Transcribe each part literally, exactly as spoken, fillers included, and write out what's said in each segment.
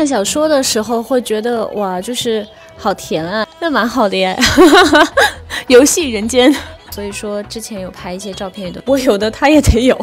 看小说的时候会觉得哇，就是好甜啊，那蛮好的耶。游戏人间，所以说之前有拍一些照片的，我有的他也得有。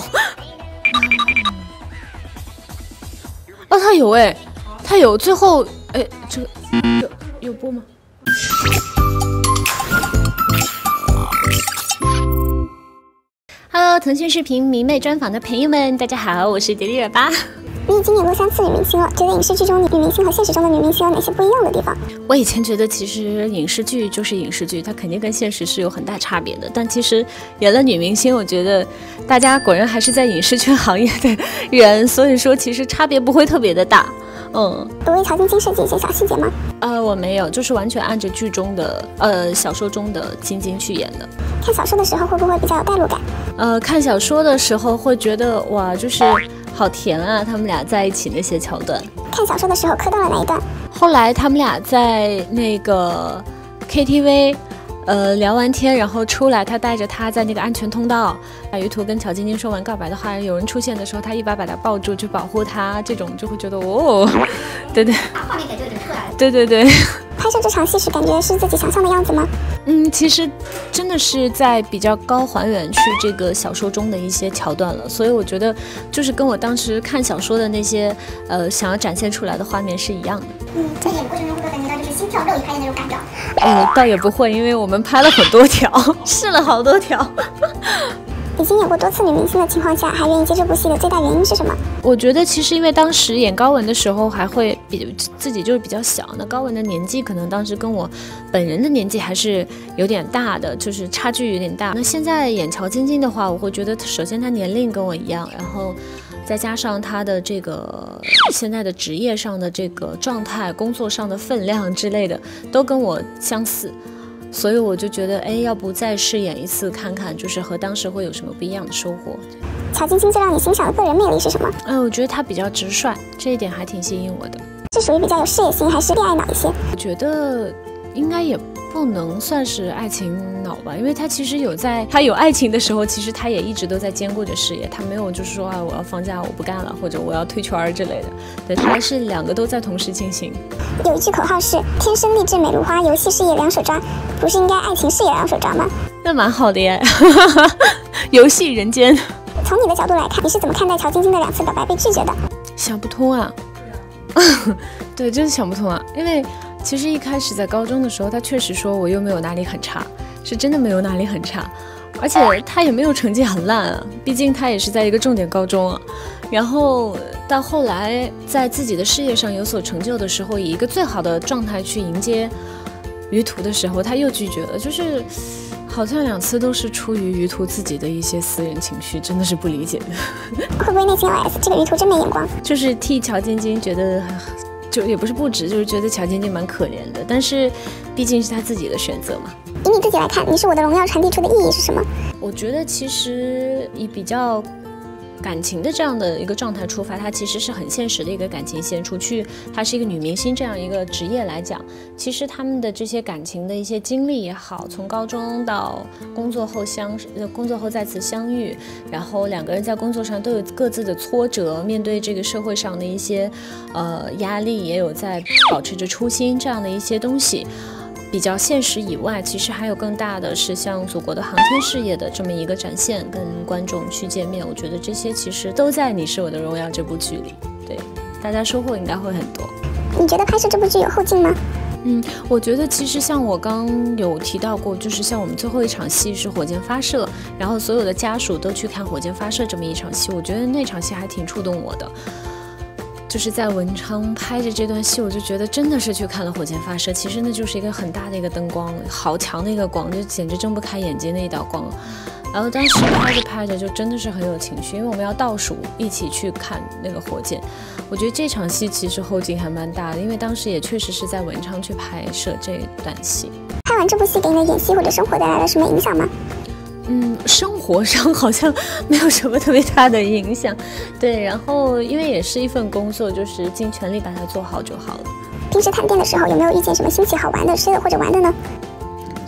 哦，他有哎，他有，最后哎，这个有有播吗？Hello， 腾讯视频迷妹专访的朋友们，大家好，我是迪丽热巴。 你已经演过三次女明星了，觉得影视剧中女明星和现实中的女明星有哪些不一样的地方？ 我以前觉得其实影视剧就是影视剧，它肯定跟现实是有很大差别的。但其实演了女明星，我觉得大家果然还是在影视圈行业的人，所以说其实差别不会特别的大。嗯， 有为曹晶晶设计一些小细节吗？ 呃，我没有，就是完全按着剧中的呃小说中的晶晶去演的。 看小说的时候会不会比较有代入感？ 呃，看小说的时候会觉得哇，就是好甜啊，他们俩在一起那些桥段。 看小说的时候磕到了哪一段？ 后来他们俩在那个 K T V。呃，聊完天，然后出来，他带着他在那个安全通道，把于途跟乔晶晶说完告白的话，有人出现的时候，他一把把他抱住，去保护他，这种就会觉得哦，对对， 画面感就有点出来了。 对对对。 拍摄这场戏时，感觉是自己想象的样子吗？ 嗯，其实真的是在比较高还原去这个小说中的一些桥段了，所以我觉得就是跟我当时看小说的那些呃想要展现出来的画面是一样的。 嗯，在演过程中会不会感觉到就是心跳肉一拍的那种感觉？ 呃，倒也不会，因为我们拍了很多条，试了好多条。 已经演过多次女明星的情况下，还愿意接这部戏的最大原因是什么？ 我觉得其实因为当时演高雯的时候还会比自己就是比较小，那高雯的年纪可能当时跟我本人的年纪还是有点大的，就是差距有点大。那现在演乔晶晶的话，我会觉得首先她年龄跟我一样，然后再加上她的这个现在的职业上的这个状态、工作上的分量之类的，都跟我相似。所以我就觉得，哎，要不再试演一次看看，就是和当时会有什么不一样的收获。 乔晶晶最让你欣赏的个人魅力是什么？ 嗯、呃，我觉得她比较直率，这一点还挺吸引我的。 是属于比较有事业心，还是恋爱脑一些？ 我觉得应该也不能算是爱情脑吧，因为她其实有在她有爱情的时候，其实她也一直都在兼顾着事业，她没有就是说啊我要放假我不干了，或者我要退圈之类的。对，她是两个都在同时进行。 有一句口号是天生丽质美如花，游戏事业两手抓，不是应该爱情事业两手抓吗？ 那蛮好的耶。游戏人间。 从你的角度来看，你是怎么看待乔晶晶的两次表白被拒绝的？ 想不通啊。对，真是想不通啊，因为其实一开始在高中的时候，他确实说我又没有哪里很差，是真的没有哪里很差，而且他也没有成绩很烂啊，毕竟他也是在一个重点高中啊。然后到后来在自己的事业上有所成就的时候，以一个最好的状态去迎接于途的时候，他又拒绝了，就是好像两次都是出于于途自己的一些私人情绪，真的是不理解的。 会不会内心 O S 这个于途真没眼光？ 就是替乔晶晶觉得，就也不是不值，就是觉得乔晶晶蛮可怜的，但是毕竟是她自己的选择嘛。 以你自己来看，你是我的荣耀传递出的意义是什么？ 我觉得其实以比较感情的这样的一个状态出发，它其实是很现实的一个感情线。除去她是一个女明星这样一个职业来讲，其实他们的这些感情的一些经历也好，从高中到工作后相呃工作后再次相遇，然后两个人在工作上都有各自的挫折，面对这个社会上的一些呃压力，也有在保持着初心这样的一些东西。比较现实以外，其实还有更大的是像祖国的航天事业的这么一个展现，跟观众去见面。我觉得这些其实都在《你是我的荣耀》这部剧里，对大家收获应该会很多。 你觉得拍摄这部剧有后劲吗？ 嗯，我觉得其实像我刚有提到过，就是像我们最后一场戏是火箭发射，然后所有的家属都去看火箭发射这么一场戏，我觉得那场戏还挺触动我的。就是在文昌拍着这段戏，我就觉得真的是去看了火箭发射，其实那就是一个很大的一个灯光，好强的一个光，就简直睁不开眼睛的一道光。然后当时拍着拍着就真的是很有情绪，因为我们要倒数一起去看那个火箭。我觉得这场戏其实后劲还蛮大的，因为当时也确实是在文昌去拍摄这段戏。 拍完这部戏给你的演戏或者生活带来了什么影响吗？ 嗯，生活上好像没有什么特别大的影响，对，然后因为也是一份工作，就是尽全力把它做好就好了。 平时探店的时候有没有遇见什么新奇好玩的吃的或者玩的呢？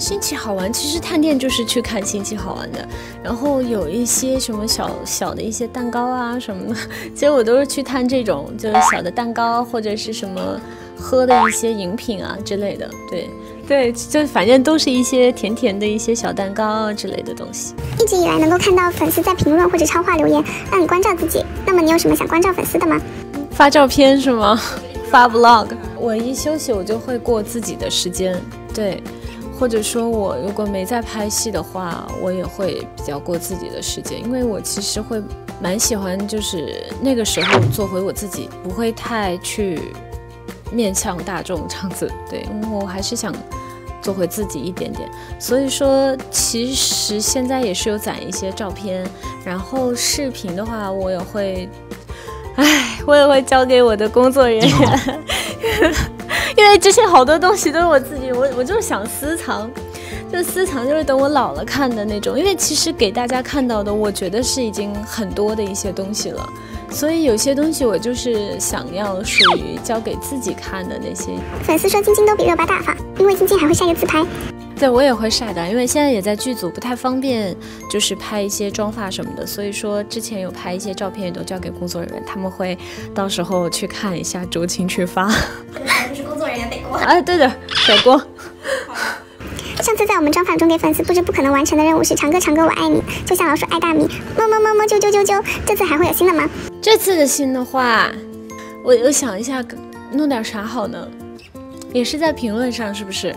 新奇好玩，其实探店就是去看新奇好玩的，然后有一些什么小小的一些蛋糕啊什么的，其实我都是去探这种就是小的蛋糕或者是什么喝的一些饮品啊之类的，对对，就反正都是一些甜甜的一些小蛋糕啊之类的东西。 一直以来能够看到粉丝在评论或者超话留言让你关照自己，那么你有什么想关照粉丝的吗？ 发照片是吗？发 vlog， 我一休息我就会过自己的时间，对。或者说我如果没在拍戏的话，我也会比较过自己的时间，因为我其实会蛮喜欢就是那个时候做回我自己，不会太去面向大众这样子，对，因为我还是想做回自己一点点。所以说其实现在也是有攒一些照片，然后视频的话我也会唉我也会交给我的工作人员因为之前好多东西都是我自己，我我就是想私藏，就私藏就是等我老了看的那种。因为其实给大家看到的，我觉得是已经很多的一些东西了，所以有些东西我就是想要属于交给自己看的那些。 粉丝说晶晶都比热巴大方，因为晶晶还会晒个自拍。 对，我也会晒的，因为现在也在剧组，不太方便，就是拍一些妆发什么的，所以说之前有拍一些照片，也都交给工作人员，他们会到时候去看一下，酌情去发。 就是工作人员得过。 哎，对的，得过。 上次在我们专访中给粉丝布置不可能完成的任务是唱歌唱歌我爱你，就像老鼠爱大米，么么么么啾啾啾啾。这次还会有新的吗？ 这次的新的话，我我想一下，弄点啥好呢？也是在评论上，是不是？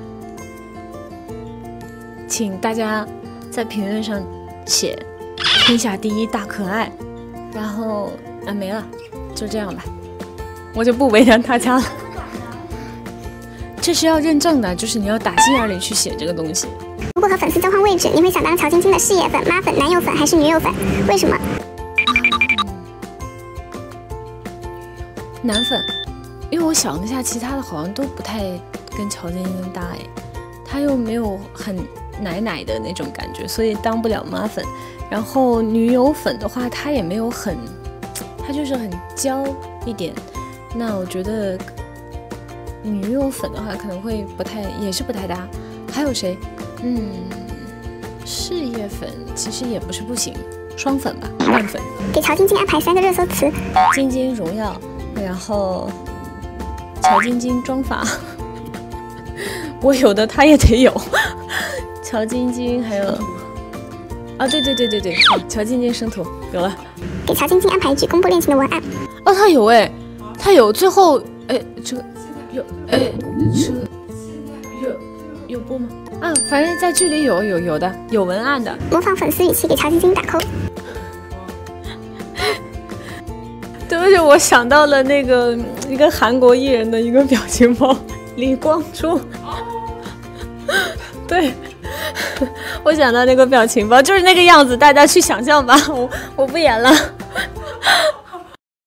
请大家在评论上写天下第一大可爱，然后啊没了，就这样吧，我就不为难大家了。这是要认证的，就是你要打心眼里去写这个东西。 如果和粉丝交换位置，你会想当曹晶晶的事业粉、妈粉、男友粉还是女友粉？为什么？ 男粉，因为我想了一下，其他的好像都不太跟曹晶晶搭哎，他又没有很奶奶的那种感觉，所以当不了妈粉。然后女友粉的话，她也没有很，她就是很娇一点。那我觉得女友粉的话可能会不太，也是不太搭。还有谁？嗯，事业粉其实也不是不行，双粉吧，万粉。 给曹晶晶安排三个热搜词： 晶晶荣耀，然后曹晶晶妆发。我有的他也得有。乔晶晶还有啊，对对对对对，好，乔晶晶生图有了。 给曹晶晶安排一句公布恋情的文案。 哦，他有哎，他有最后哎，这个有哎，这个有有播吗？啊，反正在剧里有有有的有文案的。 模仿粉丝语气给曹晶晶打 call。 对不起，我想到了那个一个韩国艺人的一个表情包，李光洙。对。我想到那个表情包就是那个样子，大家去想象吧，我我不演了。